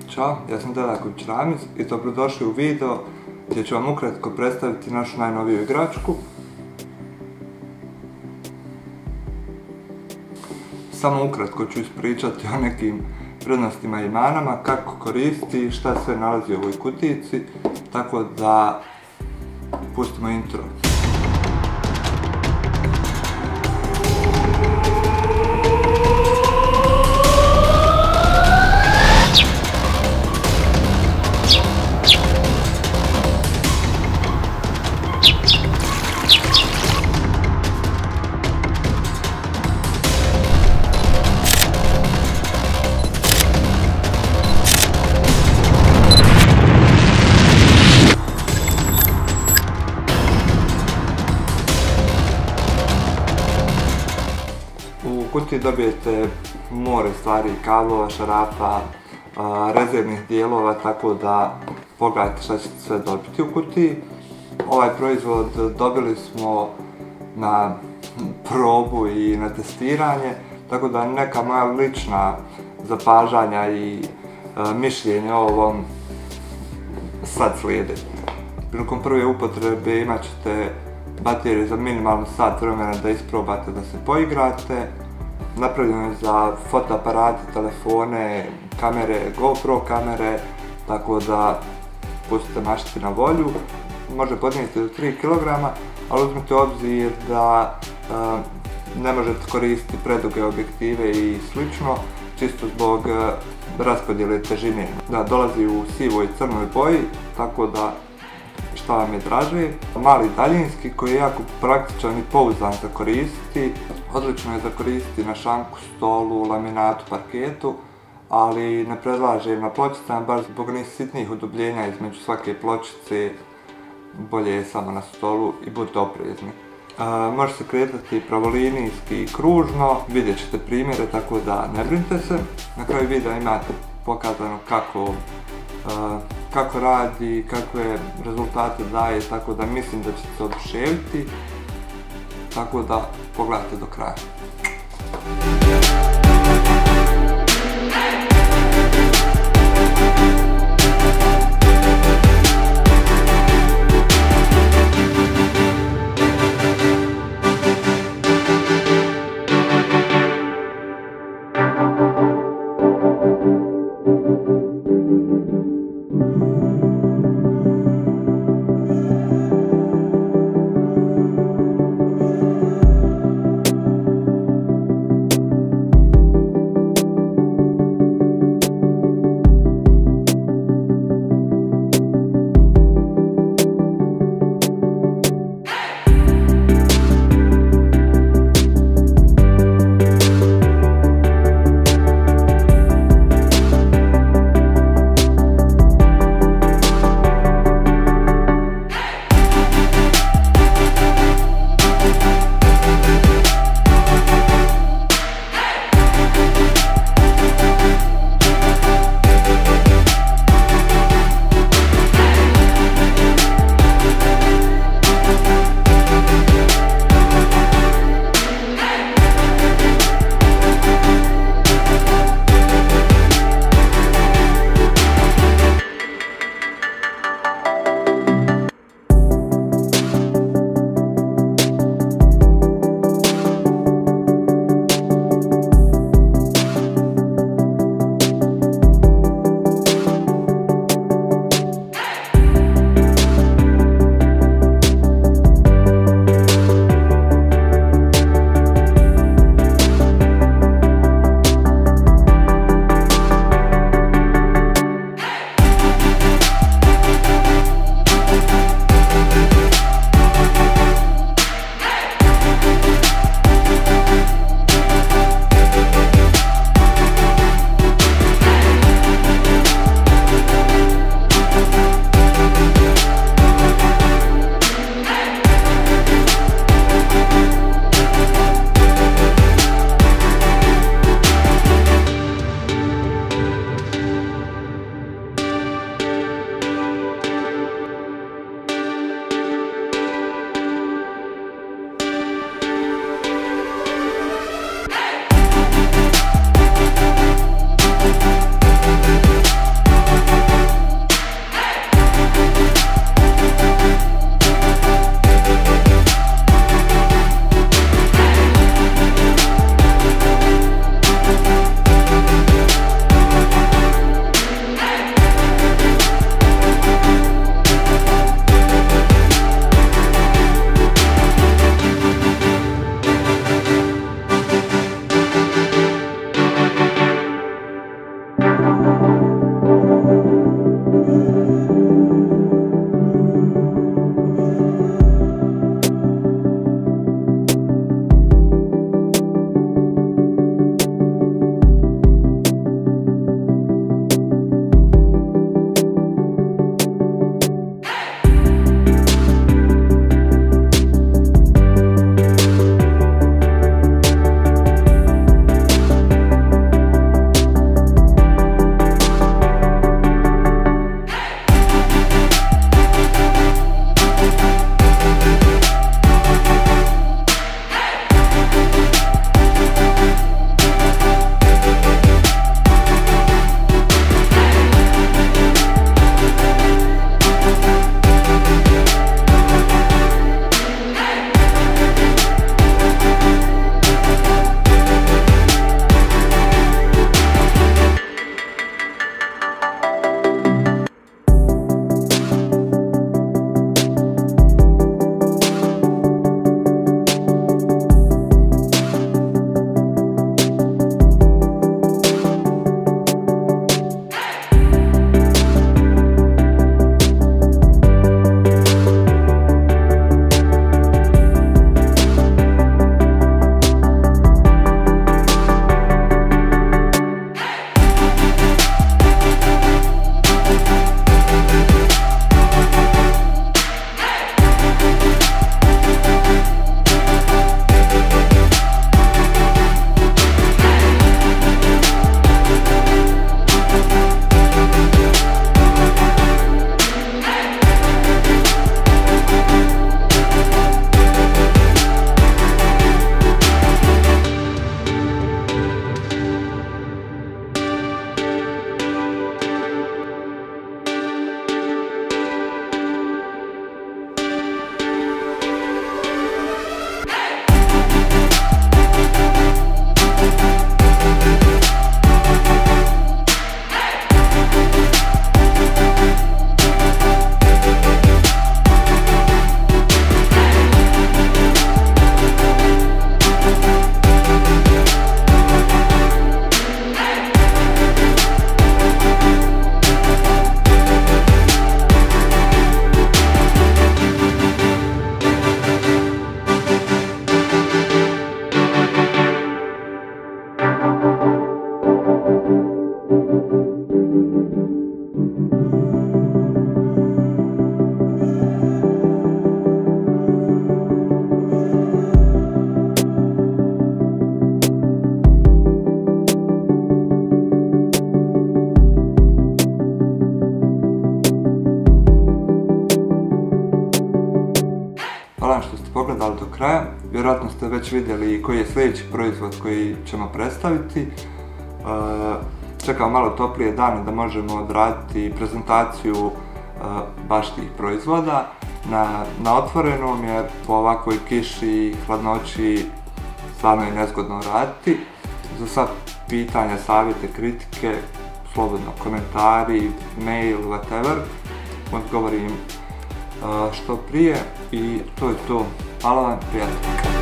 Ćao, ja sam Delaković Ramiz i dobrodošli u video gdje ću vam ukratko predstaviti našu najnoviju igračku. Samo ukratko ću ispričati o nekim prednostima i manama, kako koristi i šta sve nalazi u ovoj kutijici, tako da pustimo intro. U kutiji dobijete more stvari, kablova, šarafa, rezervnih dijelova, tako da pogledajte šta ćete sve dobiti u kutiji. Ovaj proizvod dobili smo na probu i na testiranje, tako da neka moja lična zapažanja i mišljenje o ovom sad slijede. Prilikom prve upotrebe imat ćete baterije za minimalno sat vremena da isprobate da se poigrate. Napravljeno je za fotoaparate, telefone, kamere, GoPro kamere, tako da pustite maštiti na volju. Može podnijeti do 3 kg, ali uzmite u obzir da ne možete koristiti preduge objektive i slično, čisto zbog raspodjele težine. Da, dolazi u sivoj i crnoj boji, tako da šta vam je draže. Mali daljinski koji je jako praktičan i pouzdan za koristiti. Odlično je za koristiti na šanku, stolu, laminatu, parketu, ali ne predlažem na pločicama, baš zbog niz sitnih udubljenja između svake pločice. Bolje je samo na stolu i budite oprezni. Može se kretati pravolinijski i kružno, vidjet ćete primjere, tako da ne brinite se. Na kraju videa imate pokazano kako radi, kakve rezultate daje, tako da mislim da ćete se oduševiti, tako da pogledajte do kraja. Hvala vam što ste pogledali do kraja. Vjerojatno ste već vidjeli koji je sljedeći proizvod koji ćemo predstaviti. Čekamo malo toplije dane da možemo odraditi prezentaciju baš tih proizvoda na otvorenom, jer po ovakvoj kiši i hladnoći stvarno je nezgodno raditi. Za sva pitanja, savjete, kritike, slobodno komentari, mail, whatever, odgovorim što prije i to je to. Hvala vam, prijatno.